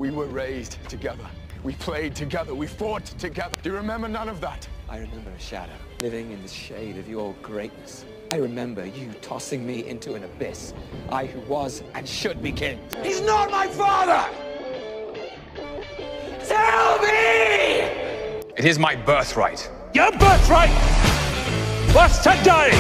We were raised together. We played together. We fought together. Do you remember none of that? I remember a shadow living in the shade of your greatness. I remember you tossing me into an abyss. I who was and should be king. He's not my father! Tell me! It is my birthright. Your birthright was to die!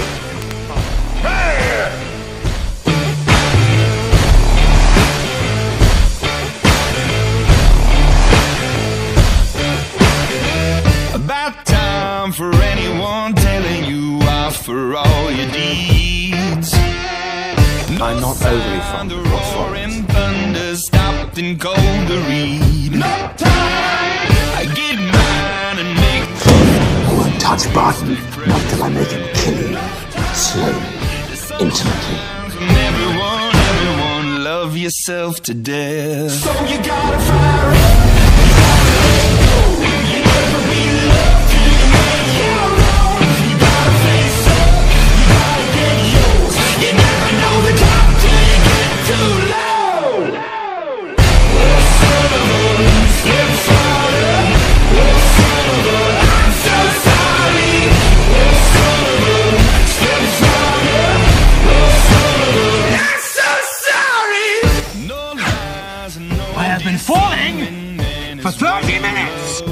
About time for anyone telling you off for all your deeds. I'm not overly fond of what's foreign. Thunder stopped and cold to read. No time. I get mine and make. I won't touch Barton, not till I make him kill you. Slowly, intimately. Everyone, love yourself to death. So you gotta fire up. I have been falling for 30 minutes!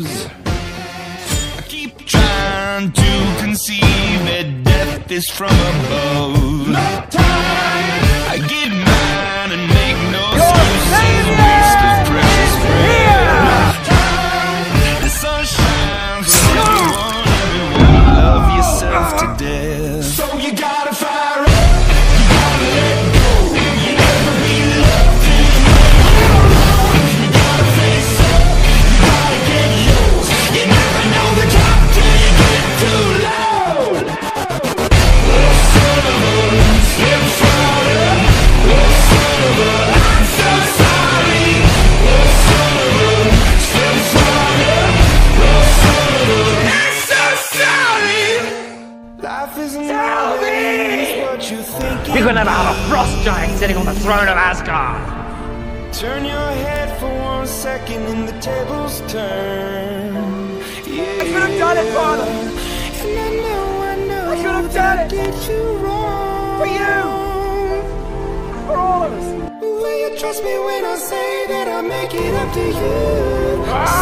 I keep trying to conceive that death is from above. No time. I get mine and make no excuses. Waste of precious breath. No time. The sun shines on everyone, love yourself to death. So you gotta fire up. You gotta let go. You never be loved till you make it alone. You gotta face up. You gotta get yours. You never know the top till you get too low. Oh, son of a, slip farther. Oh, son of a, I'm so sorry. Oh, son of a, slip farther. Oh, son of a, I'm so sorry. Life isn't always what you think. You're gonna have a frost giant sitting on the throne of Asgard! Turn your head for 1 second and the tables turn. Yeah. I could have done it, Father! And I know I could have done it! get you wrong. For you! For all of us! Will you trust me when I say that I'll make it up to you?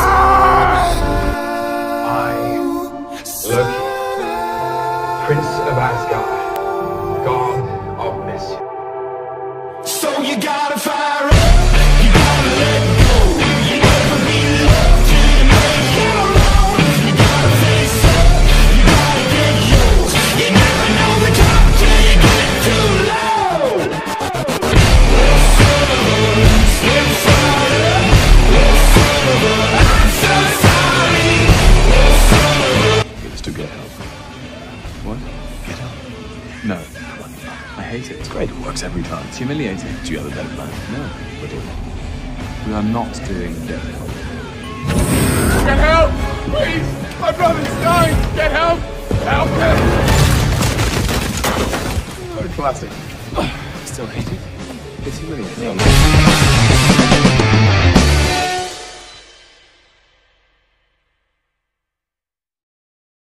Loki, Prince of Asgard, God of Mischief. So you gotta fire up. You gotta let go. You never be loved till you make it alone. You gotta face up. You gotta get yours. You never know the top till you get too low. Oh, son of a, slip farther. Oh, son of a, I'm so sorry. Oh, son of a. It's to get help. What? Get help? No. I hate it. It's great. It works every time. It's humiliating. Do you have a better plan? No. But we are not doing dead help. Get help! Please! My brother's dying! Get help! Help him! Oh, classic. Still hate it. It's humiliating.